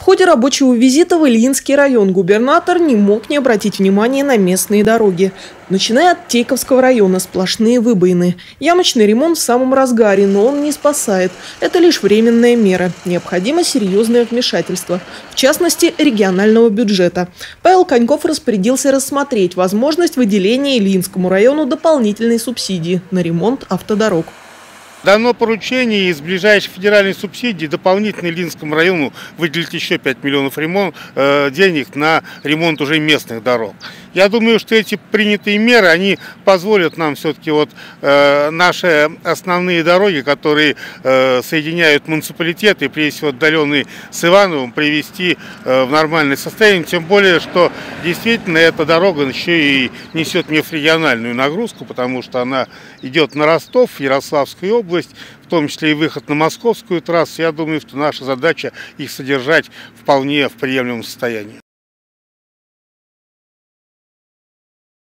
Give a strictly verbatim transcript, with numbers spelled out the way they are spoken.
ходе рабочего визита в Ильинский район губернатор не мог не обратить внимания на местные дороги. Начиная от Тейковского района, сплошные выбоины. Ямочный ремонт в самом разгаре, но он не спасает. Это лишь временная мера. Необходимо серьезное вмешательство. В частности, регионального бюджета. Павел Коньков распорядился рассмотреть возможность выделения Ильинскому району дополнительной субсидии на ремонт автодорог. Дано поручение из ближайшей федеральной субсидии дополнительно Ильинскому району выделить еще пять миллионов ремонт, э, денег на ремонт уже местных дорог. Я думаю, что эти принятые меры, они позволят нам все-таки вот э, наши основные дороги, которые э, соединяют муниципалитеты, прежде всего отдаленные с Ивановым, привести э, в нормальное состояние. Тем более, что действительно эта дорога еще и несет межрегиональную нагрузку, потому что она идет на Ростов, Ярославскую область, в том числе и выход на московскую трассу. Я думаю, что наша задача их содержать вполне в приемлемом состоянии.